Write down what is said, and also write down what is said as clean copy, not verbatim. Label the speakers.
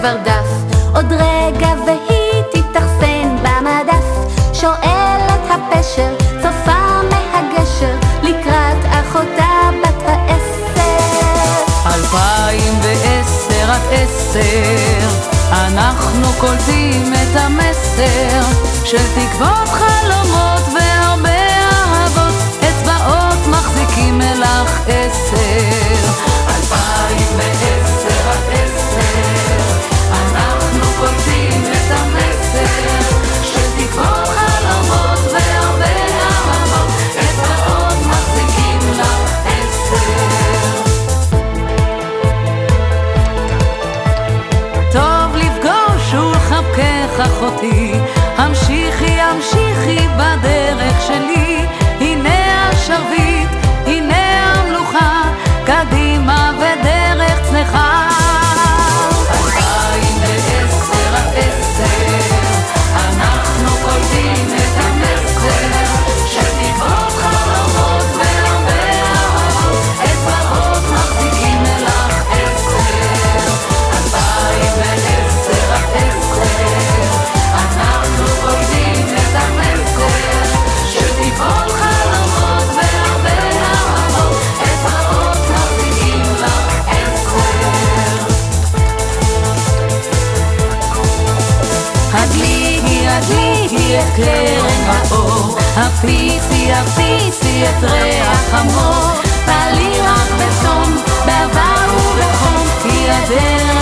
Speaker 1: כבר דף, עוד רגע והיא תתאחסן במדף. שואלת הפשר, צופה מהגשר, לקראת אחותה בת 10.
Speaker 2: 2010 עד 10 אנחנו קולטים את המסר של תקוות, חלומות והרבה אהבות, אצבעות מחזיקים לך 10. 2010 עד 10 אנחנו קולטים את המסר של תקוות, חלומות והרבה אהבות, אצבעות מחזיקים לך 10. טוב לפגוש ולחבקך אחותי, המשיכי המשיכי בדרך שלי, הנה השרביט, הנה המלוכה, קדימה ודרך צלחה. 2010 עד 10 אנחנו קולטים את המסר של תקוות, חלומות והרבה אהבות, אצבעות מחזיקים לך 10. 2010 עד 10 אנחנו קולטים את המסר של תקוות, חלומות והרבה אהבות, אצבעות מחזיקים לך 10. הדליקי את קרן האור, הפיצי את ריח המור, פעלי רק בתום, בעבר ובחום, כי הדרך